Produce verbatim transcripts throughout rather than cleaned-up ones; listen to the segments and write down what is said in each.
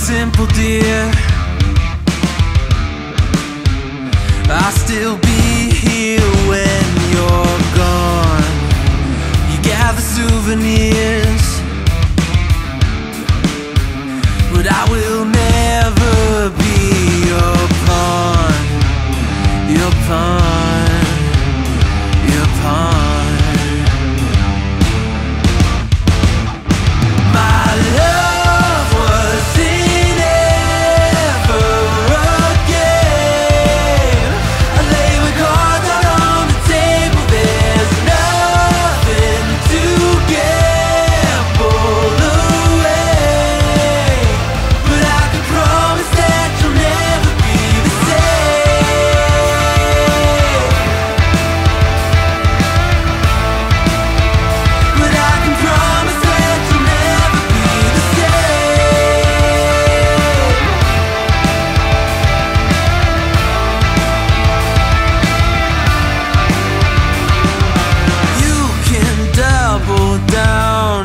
simple, dear. I'll still be here when you're gone. You gather souvenirs, but I will never be your pawn. Your pawn. Your pawn. My love wasn't ever a game. I lay my cards out on the table. There's nothing to gamble away, but I can promise that you'll never be the same. But I can promise that you'll never be the same. You can double down.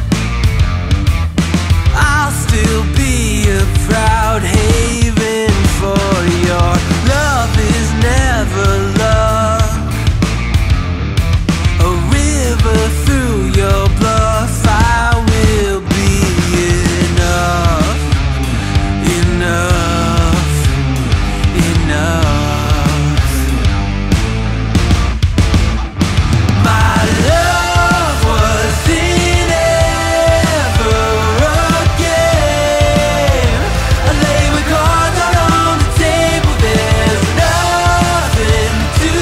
I'll still be a proud haven, for your love is never love. A river through your bluff, I will be enough, enough, enough. My love wasn't ever a game. I lay my cards out on the table. There's nothing to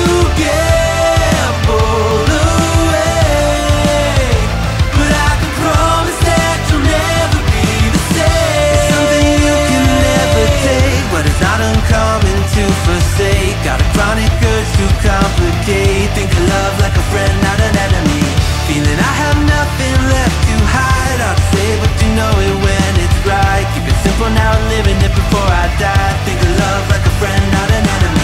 gamble away, but I can promise that you'll never be the same. Something you can never take, but it's not uncommon to forsake. Got a chronic urge to complicate. Think of love like a friend, not an enemy. Feeling I have nothing left to hide. Hard to say, but you know it when it's right. Keep it simple now, living it before I die. Think of love like a friend, not an enemy.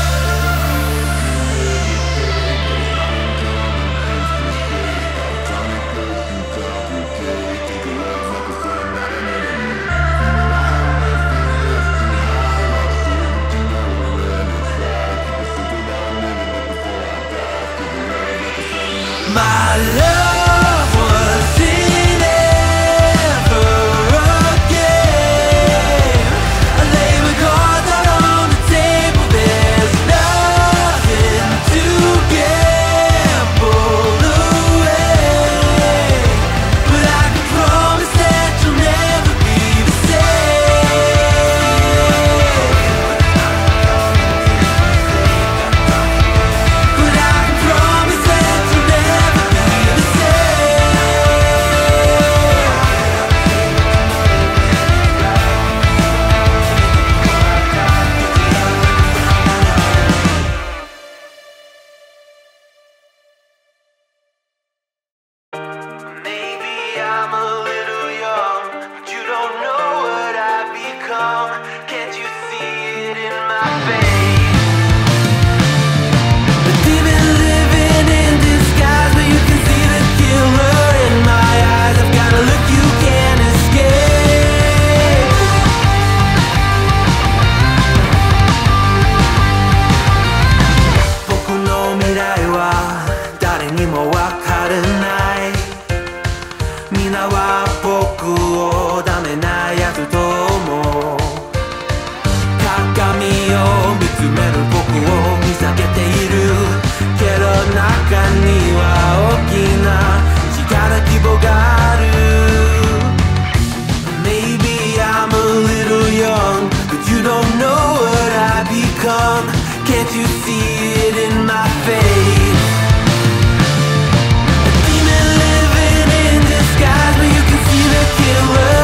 My love wasn't ever a game. I lay my cards out on the table. There's nothing to gamble away, but I can promise that you'll never be the same. But I can promise that you'll never be the Maybe I'm a little young, but you don't know what I've become. Can't you see it in my face? The demon living in disguise, but you can see the killer in my eyes. I've got a look you can't escape. 僕の未来は誰にもわからない。皆は僕をダメなやつと思う。鏡を見つめる僕を見下げているけど、中には大きな力希望がある。 Maybe I'm a little young, but you don't know what I become. Can't you see it in my face? A demon living in disguise, but you can see the killer